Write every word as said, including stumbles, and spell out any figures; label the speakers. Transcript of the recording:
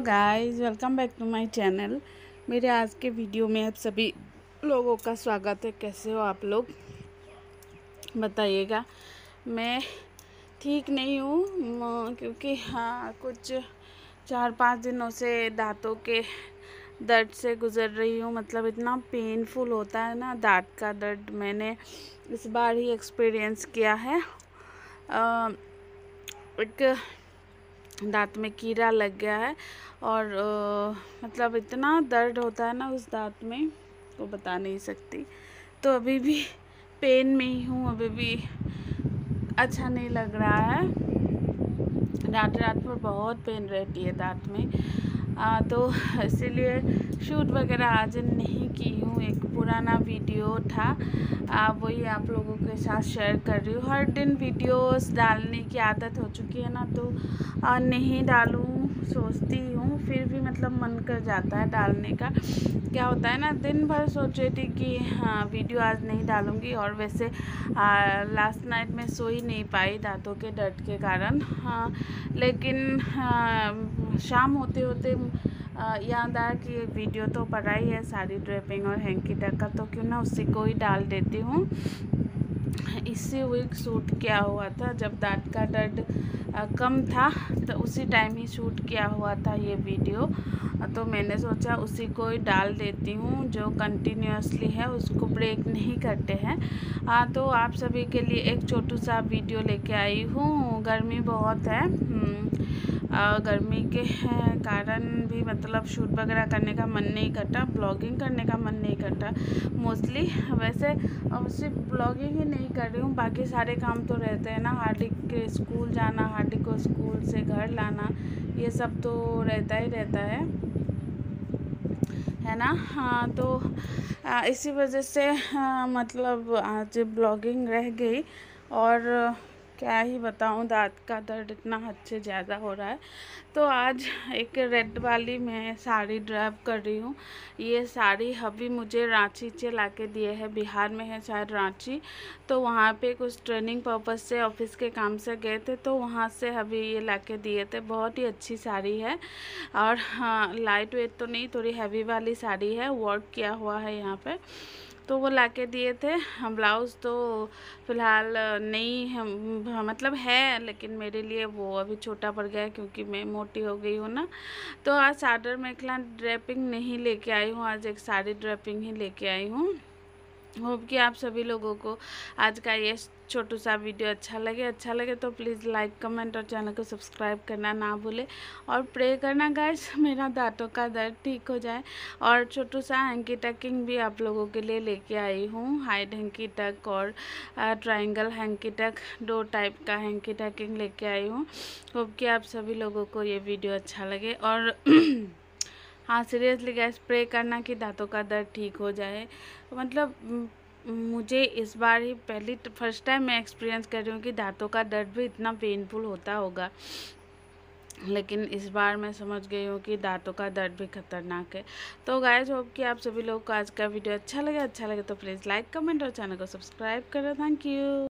Speaker 1: Guys, welcome back to my channel. मेरे आज के वीडियो में आप सभी लोगों का स्वागत है। कैसे हो आप लोग बताइएगा। मैं ठीक नहीं हूँ क्योंकि हाँ कुछ चार पाँच दिनों से दांतों के दर्द से गुज़र रही हूँ। मतलब इतना पेनफुल होता है ना दांत का दर्द, मैंने इस बार ही एक्सपीरियंस किया है। आ, एक दांत में कीड़ा लग गया है और आ, मतलब इतना दर्द होता है ना उस दांत में, वो बता नहीं सकती। तो अभी भी पेन में ही हूँ, अभी भी अच्छा नहीं लग रहा है। रात रात भर बहुत पेन रहती है दांत में। आ, तो इसीलिए शूट वगैरह आज नहीं की हूँ। एक पुराना वीडियो था, आ, वही आप लोगों के साथ शेयर कर रही हूँ। हर दिन वीडियोस डालने की आदत हो चुकी है ना, तो आ, नहीं डालूँ सोचती हूँ, फिर भी मतलब मन कर जाता है डालने का। क्या होता है ना, दिन भर सोच रही थी कि हाँ वीडियो आज नहीं डालूँगी, और वैसे लास्ट नाइट में सो ही नहीं पाई दांतों के दर्द के कारण। हाँ लेकिन हाँ, शाम होते होते याद आया कि एक वीडियो तो पड़ा ही है साड़ी ड्रेपिंग और हैंकी टक का, तो क्यों ना उसी को ही डाल देती हूँ। इसी वीक शूट किया हुआ था जब दांत का दर्द कम था, तो उसी टाइम ही शूट किया हुआ था ये वीडियो। तो मैंने सोचा उसी को ही डाल देती हूँ, जो कंटिन्यूसली है उसको ब्रेक नहीं करते हैं। हाँ तो आप सभी के लिए एक छोटू सा वीडियो लेके आई हूँ। गर्मी बहुत है, गर्मी के कारण भी मतलब शूट वगैरह करने का मन नहीं करता, ब्लॉगिंग करने का मन नहीं करता मोस्टली। वैसे अब सिर्फ ब्लॉगिंग ही नहीं कर रही हूँ, बाकी सारे काम तो रहते हैं ना। हार्दिक के स्कूल जाना, हार्दिक को स्कूल से घर लाना, ये सब तो रहता ही रहता है है ना। हाँ तो आ, इसी वजह से आ, मतलब आज ब्लॉगिंग रह गई। और क्या ही बताऊँ, दांत का दर्द इतना हद से ज़्यादा हो रहा है। तो आज एक रेड वाली मैं साड़ी ड्राइव कर रही हूँ। ये साड़ी हबी मुझे रांची से ला के दिए है, बिहार में है शायद रांची। तो वहाँ पे कुछ ट्रेनिंग पर्पस से ऑफिस के काम से गए थे, तो वहाँ से हबी ये ला के दिए थे। बहुत ही अच्छी साड़ी है, और हाँ लाइट वेट तो नहीं, थोड़ी हैवी वाली साड़ी है, वर्क किया हुआ है यहाँ पे। तो वो ला के दिए थे। ब्लाउज़ तो फ़िलहाल नहीं है, मतलब है, लेकिन मेरे लिए वो अभी छोटा पड़ गया है क्योंकि मैं मोटी हो गई हूँ ना। तो आज चादर मेखला ड्रेपिंग नहीं लेके आई हूँ, आज एक साड़ी ड्रेपिंग ही लेके आई हूँ। होप कि आप सभी लोगों को आज का ये छोटू सा वीडियो अच्छा लगे। अच्छा लगे तो प्लीज़ लाइक कमेंट और चैनल को सब्सक्राइब करना ना भूले, और प्रे करना गाइस मेरा दांतों का दर्द ठीक हो जाए। और छोटू सा हैंकी टकिंग भी आप लोगों के लिए लेके आई हूँ। हाइड हैंकी टक और ट्रायंगल हैंकी टक, दो टाइप का हैंकी टकिंग लेके आई हूँ। होप कि आप सभी लोगों को ये वीडियो अच्छा लगे। और हाँ सीरियसली गैस, प्रे करना कि दांतों का दर्द ठीक हो जाए। मतलब मुझे इस बार ही पहली फर्स्ट टाइम मैं एक्सपीरियंस कर रही हूँ कि दांतों का दर्द भी इतना पेनफुल होता होगा, लेकिन इस बार मैं समझ गई हूँ कि दांतों का दर्द भी खतरनाक है। तो गाइस होप कि आप सभी लोगों को आज का वीडियो अच्छा लगे। अच्छा लगे तो प्लीज़ लाइक कमेंट और चैनल को सब्सक्राइब करें। Thank you.